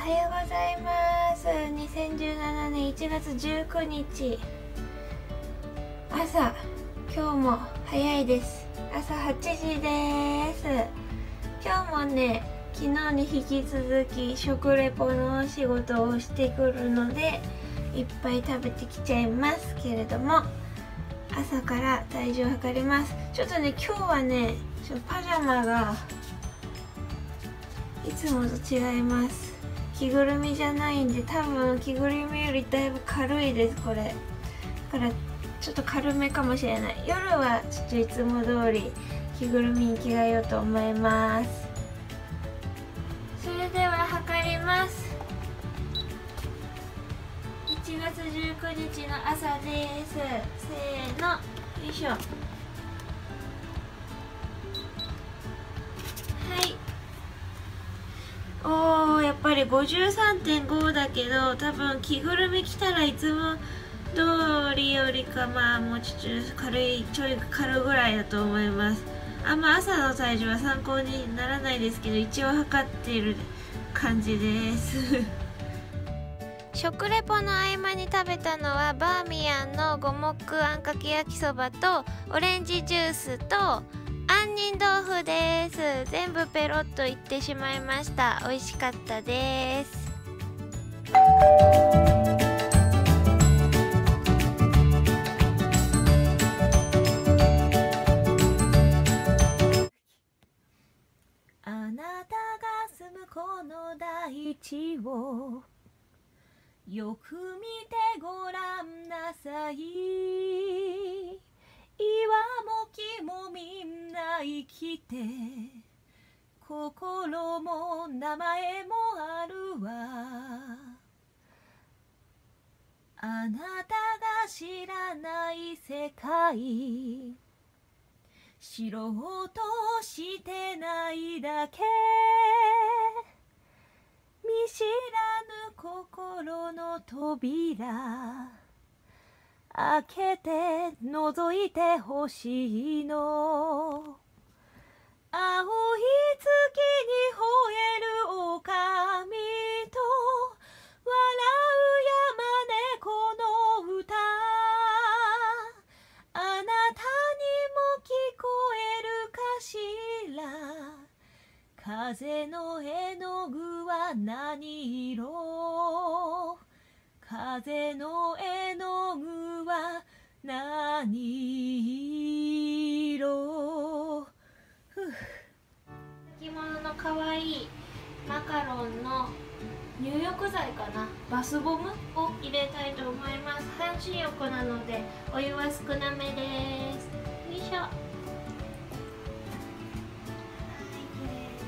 はようございます。2017年1月19日朝、今日も早いです。朝8時です。今日もね、昨日に引き続き食レポのお仕事をしてくるのでいっぱい食べてきちゃいますけれども、朝から体重を測ります。ちょっとね、今日はね、パジャマがいつもと違います。着ぐるみじゃないんで、多分着ぐるみよりだいぶ軽いです、これ。だからちょっと軽めかもしれない。夜はちょっといつも通り着ぐるみに着替えようと思います。それでは測ります。1月19日の朝です。せーの、よいしょ。はい、おー、やっぱり 53.5 だけど、多分着ぐるみ着たらいつも通りよりか、まあもうちょっと軽い、ちょい軽いぐらいだと思います。あんま朝の体重は参考にならないですけど、一応測っている感じです食レポの合間に食べたのはバーミヤンの五目あんかけ焼きそばとオレンジジュースと杏仁豆腐です。全部ペロッといってしまいました。美味しかったです。あなたが住むこの大地をよく見てごらんなさい。岩も木もみんな生きて、心も名前もあるわ。あなたが知らない世界、知ろうとしてないだけ。見知らぬ心の扉開けて覗いてほしいの。青い月に吠える狼と笑う山猫の歌、あなたにも聞こえるかしら。風の絵の具は何色、風の絵の具は何色。着物のかわいいマカロンの入浴剤かな、バスボムを入れたいと思います。半身浴なのでお湯は少なめです。よいしょ。はい、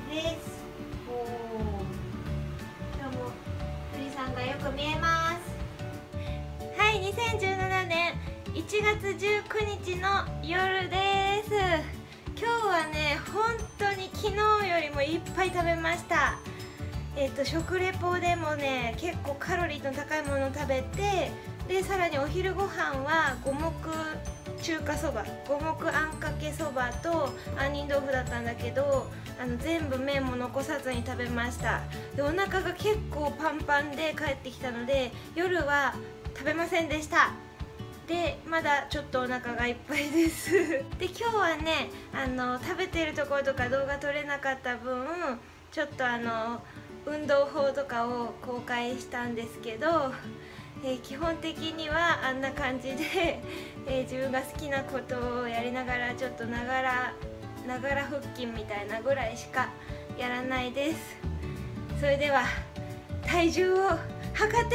綺麗です。おー、今日も富士山がよく見えます。はい、2017年1月19日の夜です。今日はね、本当に昨日よりもいっぱい食べました。食レポでもね、結構カロリーの高いものを食べて、でさらにお昼ご飯は五目中華そば、五目あんかけそばと杏仁豆腐だったんだけど、全部麺も残さずに食べました。でお腹が結構パンパンで帰ってきたので、夜は食べませんでした。でまだちょっとお腹がいっぱいですで今日はね、食べてるところとか動画撮れなかった分、ちょっと運動法とかを公開したんですけど、基本的にはあんな感じで、自分が好きなことをやりながら、ちょっとながら腹筋みたいなぐらいしかやらないです。それでは体重を測ってみたいと思います。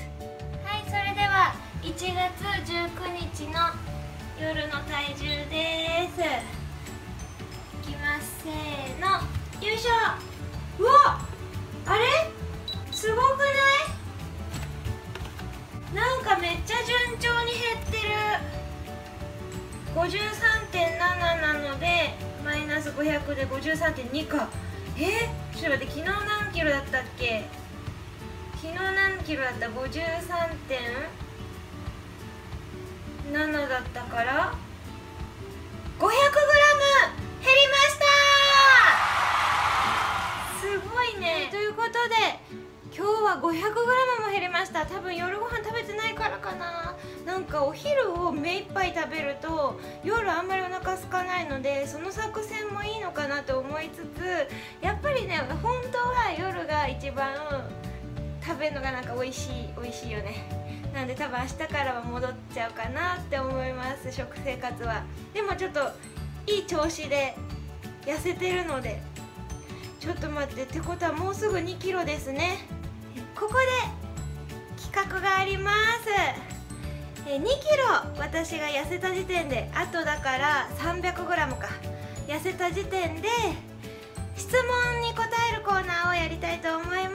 はい、それでは1月19日の夜の体重です。いきます、せーの、よいしょ。うわ、あれすごくない？なんかめっちゃ順調に減ってる。 53.7 なのでマイナス500で 53.2 か。ちょっと待って、昨日何キロだったっけ。昨日何キロだった？ 53.7 だったから 500g 減りました。すごいね。 ね。ということで今日は 500g も減りました。多分夜ご飯食べてないからかな。なんかお昼を目いっぱい食べると夜あんまりお腹空かないので、その作戦もいいのかなと思いつつ、やっぱりね本当は夜が一番食べるのがなんか美味しいよね。なんで多分明日からは戻っちゃうかなって思います、食生活は。でもちょっといい調子で痩せてるので、ちょっと待って、ってことはもうすぐ2キロですね。ここで企画があります。2キロ私が痩せた時点で、あとだから 300g か痩せた時点で質問に答えるコーナーをやりたいと思います。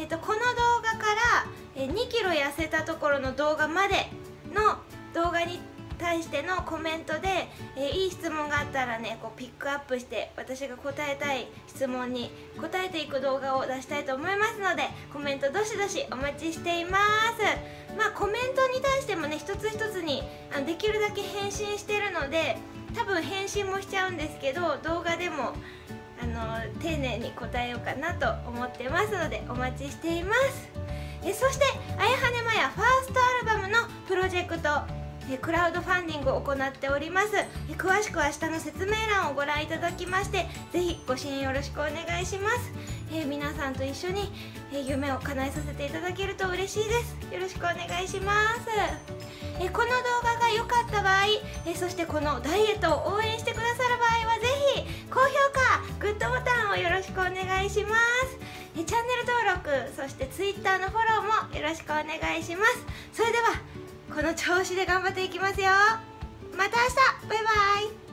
この動画から2キロ痩せたところの動画までの動画に対してのコメントで、いい質問があったらねこうピックアップして私が答えたい質問に答えていく動画を出したいと思いますので、コメントどしどしお待ちしています。まあコメントに対してもね一つ一つにできるだけ返信してるので、多分返信もしちゃうんですけど、動画でも丁寧に答えようかなと思ってますのでお待ちしています。そしてあやはねまやファーストアルバムのプロジェクトクラウドファンディングを行っております。詳しくは下の説明欄をご覧いただきまして、ぜひご支援よろしくお願いします。皆さんと一緒に夢を叶えさせていただけると嬉しいです。よろしくお願いします。この動画が良かった場合、そしてこのダイエットを応援してくださる場合はぜひ高評価、グッドボタンをよろしくお願いします。チャンネル登録、そして Twitter のフォローもよろしくお願いします。それではこの調子で頑張っていきますよ。また明日、バイバイ。